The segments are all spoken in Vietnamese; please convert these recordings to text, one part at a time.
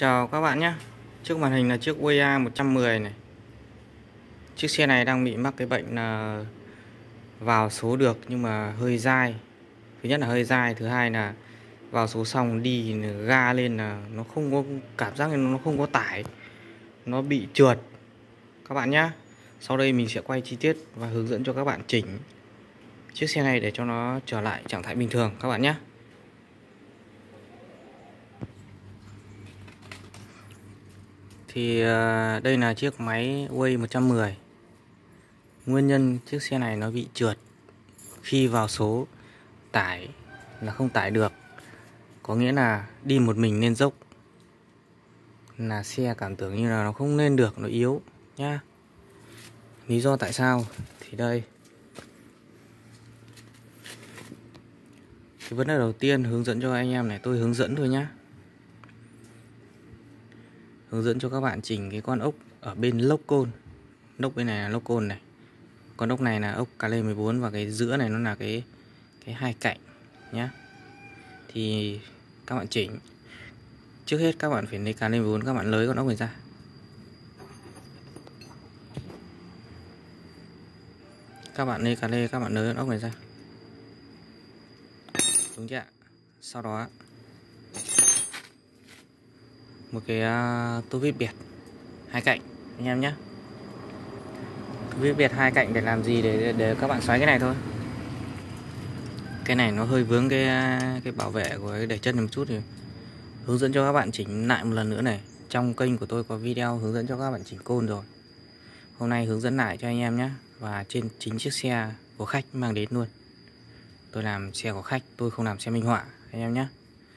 Chào các bạn nhé. Trước màn hình là chiếc Way A110 này. Chiếc xe này đang bị mắc cái bệnh là vào số được nhưng mà hơi dai. Thứ nhất là hơi dai, thứ hai là vào số xong đi ga lên là nó không có cảm giác, nó không có tải, nó bị trượt các bạn nhé. Sau đây mình sẽ quay chi tiết và hướng dẫn cho các bạn chỉnh chiếc xe này để cho nó trở lại trạng thái bình thường các bạn nhé. Thì đây là chiếc máy Way 110. Nguyên nhân chiếc xe này nó bị trượt khi vào số tải là không tải được. Có nghĩa là đi một mình lên dốc là xe cảm tưởng như là nó không lên được, nó yếu nhá. Lý do tại sao thì đây. Cái vấn đề đầu tiên hướng dẫn cho anh em này, tôi hướng dẫn thôi nhá. Hướng dẫn cho các bạn chỉnh cái con ốc ở bên lốc côn. Ốc bên này là lốc côn này. Con ốc này là ốc Cale 14 và cái giữa này nó là cái hai cạnh nhá. Thì các bạn chỉnh. Trước hết các bạn phải lấy Cale 14, các bạn lấy con ốc này ra. Các bạn lấy Cale, các bạn lấy con ốc này ra. Đúng chưa ạ? Sau đó một cái tô vít bẹt hai cạnh anh em nhé. Vít bẹt hai cạnh để làm gì? Để các bạn xoáy cái này thôi. Cái này nó hơi vướng cái bảo vệ của cái để chân một chút, thì hướng dẫn cho các bạn chỉnh lại một lần nữa này. Trong kênh của tôi có video hướng dẫn cho các bạn chỉnh côn rồi. Hôm nay hướng dẫn lại cho anh em nhé. Và trên chính chiếc xe của khách mang đến luôn. Tôi làm xe của khách, tôi không làm xe minh họa anh em nhé.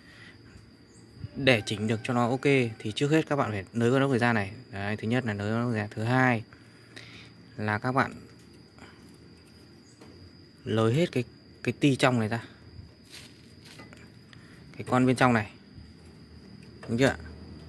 Để chỉnh được cho nó ok thì trước hết các bạn phải nới con ốc này ra này. Đấy, thứ nhất là nới con ốc ra. Thứ hai là các bạn lấy hết cái ti trong này ra, cái con bên trong này, đúng chưa ạ?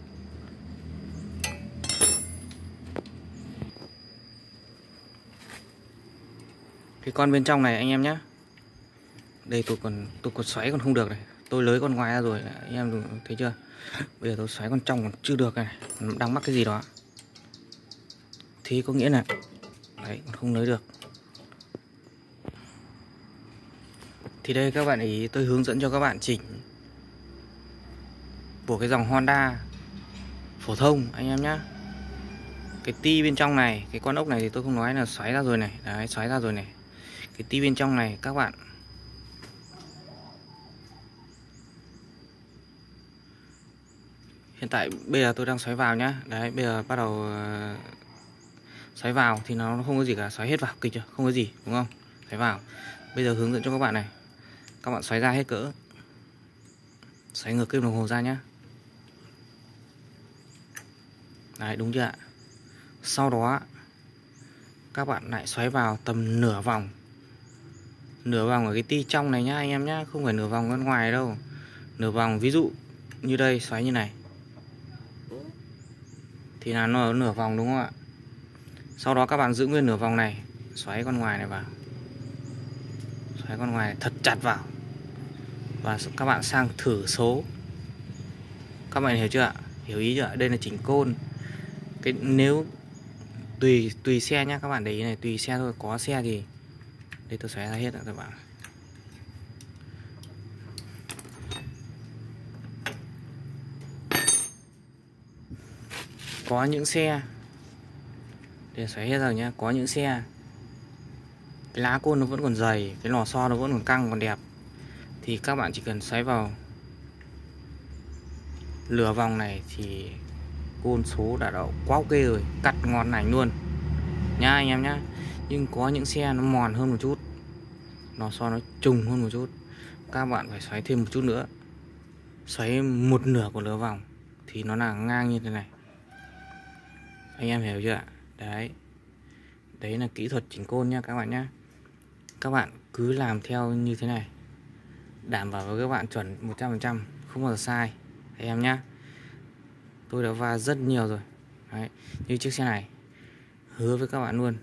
Cái con bên trong này anh em nhé. Đây tôi còn xoáy còn không được này, tôi lấy con ngoài ra rồi anh em thấy chưa? Bây giờ tôi xoáy con trong còn chưa được này, đang mắc cái gì đó. Thế có nghĩa là đấy, còn không lấy được. Thì đây các bạn ý, tôi hướng dẫn cho các bạn chỉnh của cái dòng Honda phổ thông anh em nhé. Cái ti bên trong này, cái con ốc này thì tôi không nói là xoáy ra rồi này. Đấy, xoáy ra rồi này. Cái ti bên trong này các bạn hiện tại bây giờ tôi đang xoáy vào nhá. Đấy, bây giờ bắt đầu xoáy vào thì nó không có gì cả, xoáy hết vào, kịch chưa? Không có gì, đúng không? Xoáy vào. Bây giờ hướng dẫn cho các bạn này. Các bạn xoáy ra hết cỡ. Xoáy ngược kim đồng hồ ra nhá. Đấy, đúng chưa ạ? Sau đó các bạn lại xoáy vào tầm nửa vòng. Nửa vòng ở cái ti trong này nhá anh em nhá, không phải nửa vòng bên ngoài đâu. Nửa vòng, ví dụ như đây xoáy như này thì là nó ở nửa vòng, đúng không ạ? Sau đó các bạn giữ nguyên nửa vòng này, xoáy con ngoài này vào. Xoáy con ngoài này thật chặt vào. Và các bạn sang thử số. Các bạn hiểu chưa ạ? Hiểu ý chưa ạ? Đây là chỉnh côn. Cái nếu tùy xe nhá, các bạn để ý này, tùy xe thôi. Có xe thì đây tôi xoáy ra hết rồi các bạn. Có những xe để xoáy hết rồi nhá. Có những xe cái lá côn nó vẫn còn dày, cái lò xo nó vẫn còn căng còn đẹp, thì các bạn chỉ cần xoáy vào lửa vòng này thì côn số đã quá ok rồi, cắt ngon lành luôn nha anh em nhá. Nhưng có những xe nó mòn hơn một chút, lò xo nó trùng hơn một chút, các bạn phải xoáy thêm một chút nữa, xoáy một nửa của lửa vòng thì nó là ngang như thế này. Anh em hiểu chưa ạ? Đấy là kỹ thuật chỉnh côn nha các bạn nhé. Các bạn cứ làm theo như thế này, đảm bảo với các bạn chuẩn 100%, không bao giờ sai anh em nhé. Tôi đã va rất nhiều rồi. Đấy, như chiếc xe này hứa với các bạn luôn,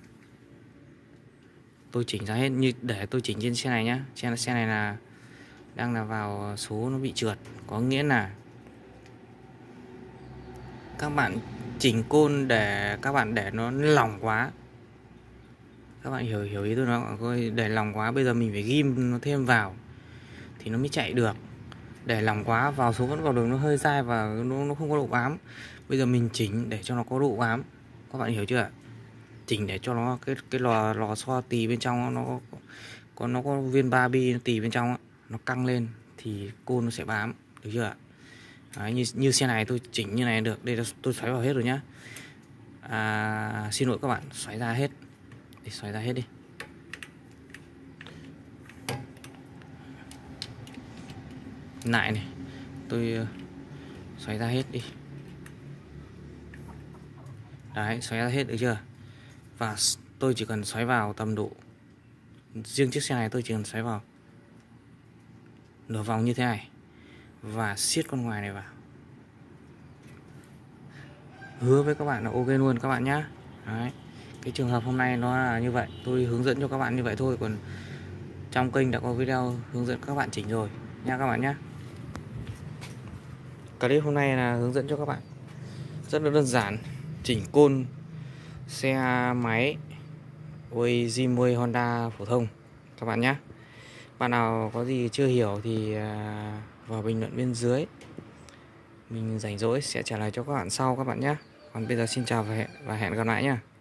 tôi chỉnh ra hết như để tôi chỉnh trên xe này nhá. Xe này là đang là vào số nó bị trượt, có nghĩa là các bạn chỉnh côn để các bạn để nó lỏng quá. Các bạn hiểu ý tôi nó để lỏng quá, bây giờ mình phải ghim nó thêm vào thì nó mới chạy được. Để lỏng quá vào số vẫn vào đường nó hơi dai và nó không có độ bám. Bây giờ mình chỉnh để cho nó có độ bám. Các bạn hiểu chưa? Chỉnh để cho nó cái lò xo tì bên trong nó có viên 3 bi nó tì bên trong nó căng lên thì côn nó sẽ bám, được chưa? Đấy, như xe này tôi chỉnh như này được. Đây là tôi xoáy vào hết rồi nhá. Xin lỗi các bạn, xoáy ra hết. Để xoáy ra hết đi. Lại này, tôi xoáy ra hết đi. Đấy, xoáy ra hết được chưa? Và tôi chỉ cần xoáy vào tầm độ, riêng chiếc xe này tôi chỉ cần xoáy vào nửa vòng như thế này và siết con ngoài này vào. Hứa với các bạn là ok luôn các bạn nhá. Đấy, cái trường hợp hôm nay nó là như vậy, tôi hướng dẫn cho các bạn như vậy thôi, còn trong kênh đã có video hướng dẫn các bạn chỉnh rồi nha các bạn nhé. Clip hôm nay là hướng dẫn cho các bạn rất là đơn giản chỉnh côn xe máy Jimway Honda phổ thông các bạn nhé. Bạn nào có gì chưa hiểu thì vào bình luận bên dưới, mình rảnh rỗi sẽ trả lời cho các bạn sau các bạn nhé. Còn bây giờ xin chào và hẹn gặp lại nhé.